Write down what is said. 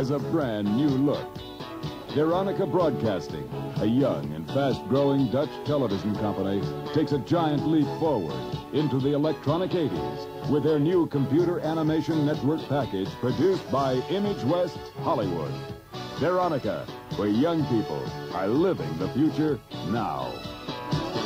has a brand new look. Veronica Broadcasting, a young and fast-growing Dutch television company, takes a giant leap forward into the electronic 80s with their new computer animation network package produced by Image West Hollywood. Veronica, where young people are living the future now.